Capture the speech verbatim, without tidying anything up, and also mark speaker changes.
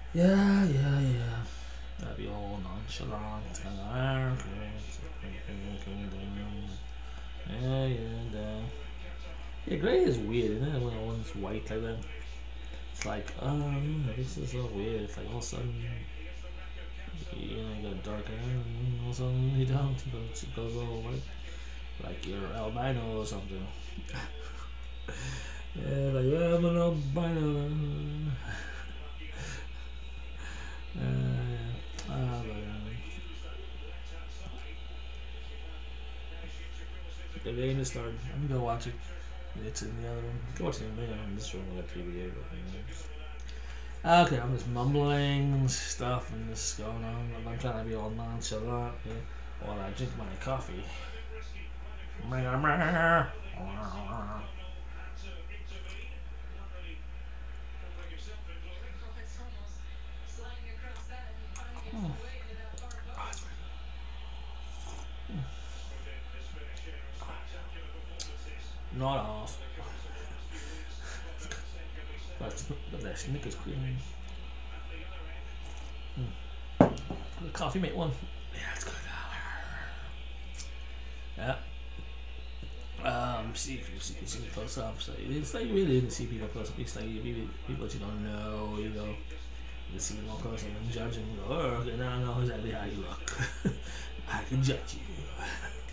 Speaker 1: Yeah, yeah, yeah. That'd be all nonchalant. Yeah, yeah, yeah. Grey is weird, isn't it? When, when it's white like that. It's like, um, this is so weird. It's like all of a sudden, you know, you got dark hair, and all of a sudden you don't. It goes, it goes all white. Like you're albino or something. Yeah, like, well, I'm an albino. Uh, uh, but, um, the game is started. I'm gonna go watch it. It's in the other room. Go watch it in, the, in this room with a T V. Okay, I'm just mumbling and stuff and this is going on. I'm trying to be all nonchalant yeah, while I drink my coffee. Not off. But but that Snickers cream. The coffee mate one. Yeah, it's good. Yeah. Um, see if you see, see close up. So it's like you really didn't see people close up. It's like you really people that you don't know. You go, you see them all close up and judge them. You go, oh, okay, now I know exactly how you look. I can judge you.